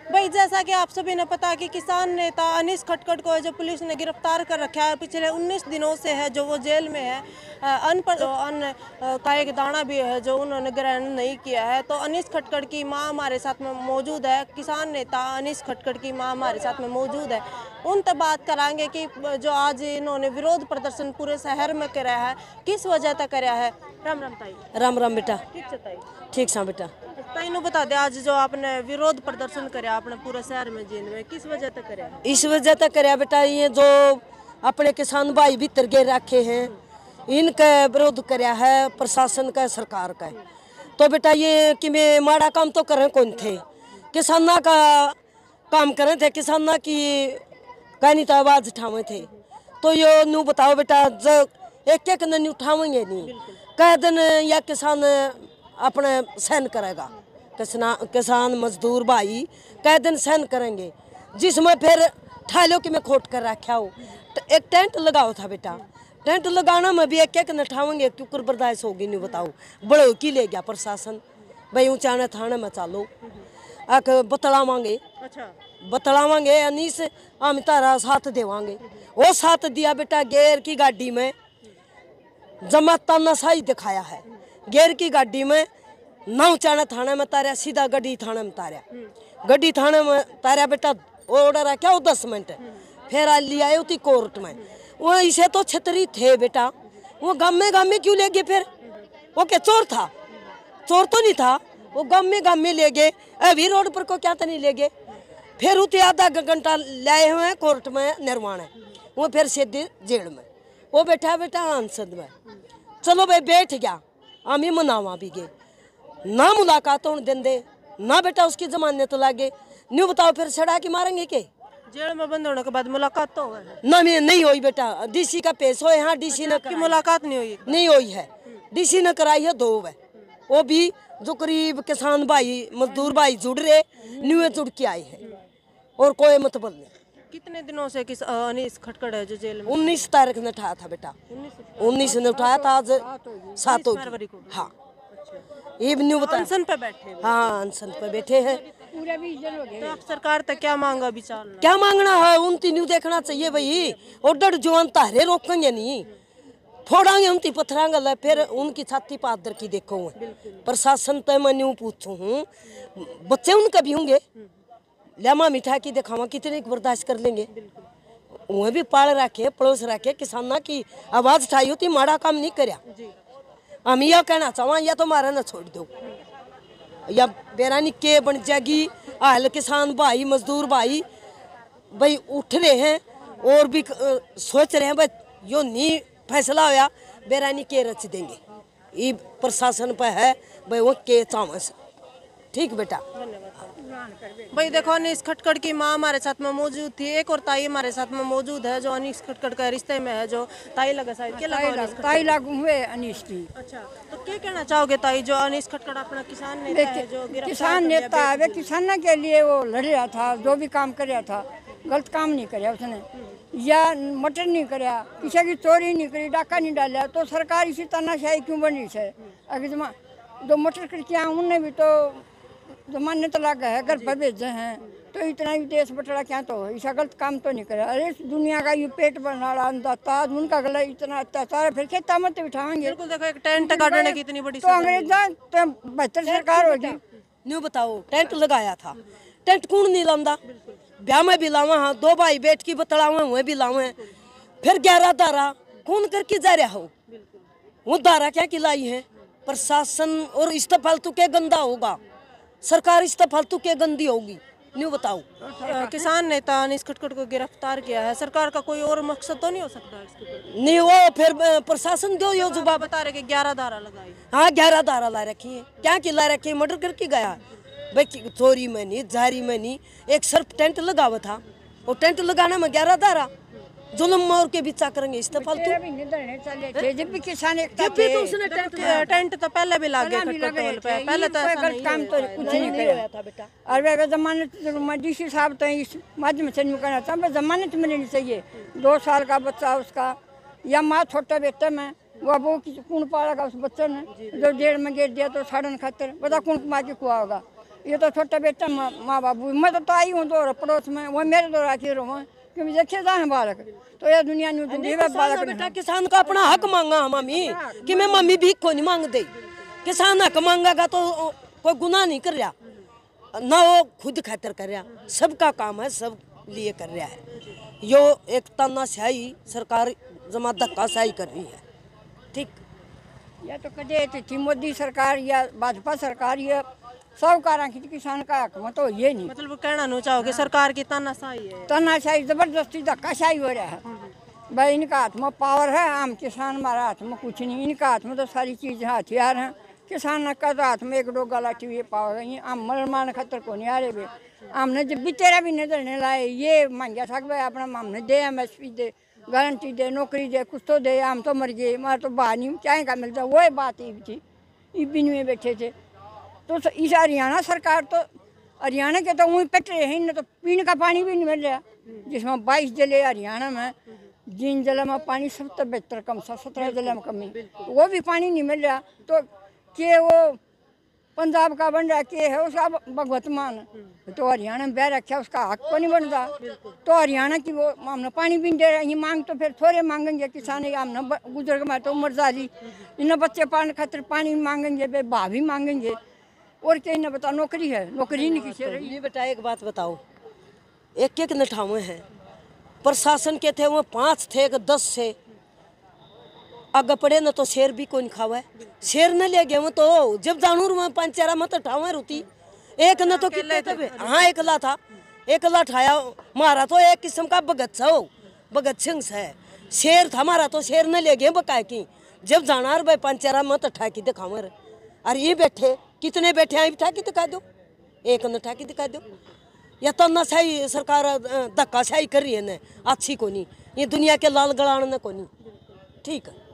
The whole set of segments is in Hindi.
भाई जैसा कि आप सभी ने पता कि किसान नेता अनीस खटकड़ को जो पुलिस ने गिरफ्तार कर रखा है, पिछले 19 दिनों से है जो वो जेल में है। अन्न का एक दाना भी है जो उन्होंने ग्रहण नहीं किया है। तो अनीस खटकड़ की मां हमारे साथ में मौजूद है, किसान नेता अनीस खटकड़ की मां हमारे साथ में मौजूद है। उनसे बात कराएंगे कि जो आज इन्होंने विरोध प्रदर्शन पूरे शहर में कराया है, किस वजह तक कराया है। राम राम ताई। राम राम बेटा। ठीक से ताई। ठीक सा बेटा। ताई नु बता दे, आज जो आपने विरोध प्रदर्शन कराया अपने पूरे शहर में जींद में, किस वजह तक कराया है? इस वजह तक कराया बेटा, ये जो अपने किसान भाई भीतर गे रखे हैं इनका विरोध कराया है प्रशासन का, सरकार का। तो बेटा ये कि मैं माड़ा काम तो करें कौन थे, किसाना का काम करें थे, किसाना की कहनी तो आवाज उठावे थे। तो ये नू बताओ बेटा, जो एक एक नहीं उठावेंगे नहीं, कह दिन या किसान अपने सहन करेगा, किसान मजदूर भाई कई दिन सहन करेंगे। जिसमें फिर ठालो कि मैं खोट कर रखा हो, एक टेंट लगाओ था बेटा, टेंट लगाना में भी एक एक न ठावेंगे क्योंकि बर्दाश्त होगी नहीं। बताओ बड़ो की ले गया प्रशासन, भाई ऊंचाने थाने में चालो आक बतलावांगे। अच्छा बतलावांगे अनीस हम तारा साथ देवांगे। वो साथ दिया बेटा, गेर की गाड़ी में जमा तानाशाही दिखाया है। गेर की गाड़ी में नौ चाणा थाने में तारा, सीधा गड्डी थाने में तारा, गड्डी थाने में तारा बेटा। ऑर्डर रखा वो 10 मिनट, फिर लिया आए उसी कोर्ट में। वो इसे तो छतरी थे बेटा, वो गाँव में क्यों ले गए फिर? वो क्या चोर था? चोर तो नहीं था, वो गाँव में ले गए। अभी रोड पर को क्या तो नहीं ले गए। फिर उतने आधा घंटा लाए हुए हैं कोर्ट में निर्माण है, वो फिर सीधे जेल में वो बैठा बेटा आंसद में। चलो भाई बैठ गया, हम ही मनावा भी गए, ना मुलाकात होने देंगे ना बेटा उसकी जमानत लागे। न्यू बताओ फिर सड़ा के मारेंगे के? जेल में बंद होने के बाद मुलाकात तो ना में नहीं हुई बेटा, डीसी का पेश हो यहाँ, डीसी ने की मुलाकात नहीं हुई है, डीसी ने कराई है 2 है। वो भी जो करीब किसान भाई मजदूर भाई जुड़ रहे न्यू जुड़ के आए हैं और कोई मतलब नहीं। कितने दिनों से अनीस खटकड़ है जो जेल में? 19 तारीख ने उठाया था बेटा, 19 ने उठाया था, आज 7 फरवरी को। हाँ न्यू बता, अनशन पे बैठे। हाँ अनशन पे बैठे हैं। तो आप सरकार तक क्या मांगा विचार? क्या मांगना है उनती न्यू देखना चाहिए भाई। और डर जवान तारे रोकेंगे नहीं, फोड़ांगे उनकी पत्थरा गल, फिर उनकी छाती पर आदर की देखो। प्रशासन तय मैं न्यू पूछू हूँ, बच्चे उनका भी होंगे, लेमा मिठा की दिखावा कितने बर्दाश्त कर लेंगे। वह भी पाल रखे पड़ोस रखे, किसाना की आवाज उठाई होती, माड़ा काम नहीं करया। हम यह कहना चाहवा या तो मारा न छोड़ दो, या बेरानी के बन जाएगी। हाल किसान भाई मजदूर भाई भाई उठ रहे हैं और भी सोच रहे हैं भाई यो नहीं फैसला होया बेरानी के रच देंगे। ये प्रशासन पर है भाई, वो के चावस। ठीक बेटा। भाई देखो, अनीस खटकड़ की माँ हमारे साथ में मौजूद थी, एक और ताई हमारे साथ में मौजूद है जो अनीस खटकड़ का रिश्ते में है, जो ताई लगा शायद ताई लागू हुए अनीस की। अच्छा, तो क्या कहना चाहोगे ताई, जो अनीस खटकड़ अपना किसान नेता है, जो किसान नेता है, वे किसानों के लिए वो लड़ रहा था, जो भी काम कर रहा था, गलत काम नहीं कराया उसने, या मटर नहीं कराया, किसी की चोरी नहीं करी, डाका नहीं डाला, तो सरकार इसी तानाशाही क्यों बन रही है? अगर जो मटर करके उनने भी तो जमानत लगा है, घर पर भेजे हैं, तो इतना ही देश बटड़ा क्या तो ऐसा गलत काम तो नहीं करा। अरे दुनिया का ये पेट बनाना अंदाता उनका गला इतना अत्याचार है, फिर खेता मत बिठाएंगे। बिल्कुल देखो, एक टेंट गाड़ने की इतनी बड़ी तो अंग्रेजा तो बेहतर सरकार होगी। न्यू बताओ, टेंट लगाया था, टेंट कौन नहीं लांदा? ब्याह में भी लावा, हाँ 2 भाई बैठ की बतलावे हुए भी लावे, फिर 11 दारा कौन करके जा रहा हो? वो दारा क्या खिलाई है प्रशासन, और इस फालतू के गंदा होगा सरकार, इस फालतू के गंदी होगी। न्यू बताओ, किसान नेता अनीस खटकड़ को गिरफ्तार किया है, सरकार का कोई और मकसद तो नहीं हो सकता इसके? नहीं वो फिर प्रशासन जो यो जुबान बता रहे कि 11 धारा लगाई। हाँ 11 धारा ला रखी है, क्या की ला रखी है? मर्डर करके गया भाई, चोरी में नहीं, जारी में नहीं, एक सिर्फ टेंट लगावा था, और टेंट लगाने में 11 धारा जुल्म और के बीचा करेंगे इस फालतू। जब भी किसान टेंट तो पहले भी लगे, पहले तो गलत काम तो कुछ नहीं किया था बेटा। और वे जमानत डीसी साहब तो इस माध्यम से नहीं करना था, जमानत मिलनी चाहिए। 2 साल का बच्चा उसका, या माँ छोटा बेटा में, वो कौन पालेगा उस बच्चे ने जो जेल में गिर दिया तो साड़न खातर, बता कौन माँ की कुआ होगा? ये तो छोटा बेटा माँ बाबू, मैं तो आई हूँ तो पड़ोस में, वो मेरे तो राखी रहो क्योंकि देखे जाए बालक तो ये दुनिया में बालक बेटा किसान का अपना हक मांगा हम मम्मी कि मैं मम्मी भीख को नहीं मांग दे। किसान हक मांगेगा तो कोई गुनाह नहीं कर रहा ना, वो खुद खातिर कर रहा, सबका काम है, सब लिए कर रहा है। यो एक तानाशाही सरकार जमा धक्काशाही कर रही है। ठीक, या तो कदे थी मोदी सरकार या भाजपा सरकार या साहूकारा की किसान का हक में तो ये नहीं। मतलब कहना नहीं चाहोगे सरकार की तानाशाही है? तानाशाही जबरदस्ती धक्काशाही हो रहा है भाई। इनका हाथ में पावर है, आम किसान हमारा हाथ में कुछ नहीं, इनका हाथ में तो सारी चीज हथियार हैं। किसान का तो हाथ में एक दो गलाटी हुई पावर है, आम मरमान खतर को नहीं आ रहे वे। हमने जब तेरा भी नहीं धरने लाए ये मांगा था भाई अपना हमने दे MSP दे, गारंटी दे, नौकरी दे, कुछ तो दे, हम तो मर गए, हमारा तो बाहर नहीं चाहे का मिलता। वो बात ही थी, बिन में बैठे थे। तो इस हरियाणा सरकार तो हरियाणा के तो वहीं पेट रहे हैं, तो पीने का पानी भी नहीं मिल रहा, जिसमें 22 जिले हरियाणा में, जिन जिले में पानी 70-72 कम, 17 जिले में कमी, वो भी पानी नहीं मिल रहा। तो के वो पंजाब का बन रहा के है उसका भगवत मान, तो हरियाणा में बह रखा उसका हक को नहीं बनता। तो हरियाणा की वो हमने पानी भी नहीं दे रहे, ये मांग तो फिर थोड़े मांगेंगे किसान, हमने गुजर के तो उम्र जाली, इन्हें बच्चे पालने खातिर पानी मांगेंगे, भाव भी मांगेंगे, और क्या इन्हें बता नौकरी है, नौकरी नहीं किसी रही। ये बेटा एक बात बताओ, एक नठावे हैं प्रशासन के थे वो 5 थे 10 से आगे पड़े न तो शेर भी कोई खावा है, शेर न ले गए वो तो जब जानूर में पंचेरा मत ठावे रुती एक न तो कितने थे। हाँ एकला था, एकला ठाया मारा तो एक किस्म का भगत सिंह है, शेर था मारा तो शेर न ले गए बकाए की जब जानार भाई पंचेरा मत ठाकी दिखावे। अरे ये बैठे कितने बैठे हैं ठाकी दिखा दो, एक न ठाकी दिखा दो। या तानाशाही सरकार धक्काशाही कर रही है न, अच्छी को नहीं, ये दुनिया के लाल गलान न को नहीं। ठीक है,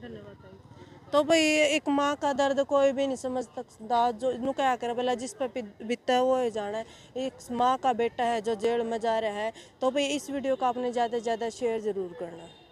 तो भाई एक माँ का दर्द कोई भी नहीं समझ सकता, जो नु क्या करे भला जिस पे बीतता है वो ही जाना है। एक माँ का बेटा है जो जेल में जा रहा है, तो भाई इस वीडियो को आपने ज़्यादा से ज़्यादा शेयर ज़रूर करना।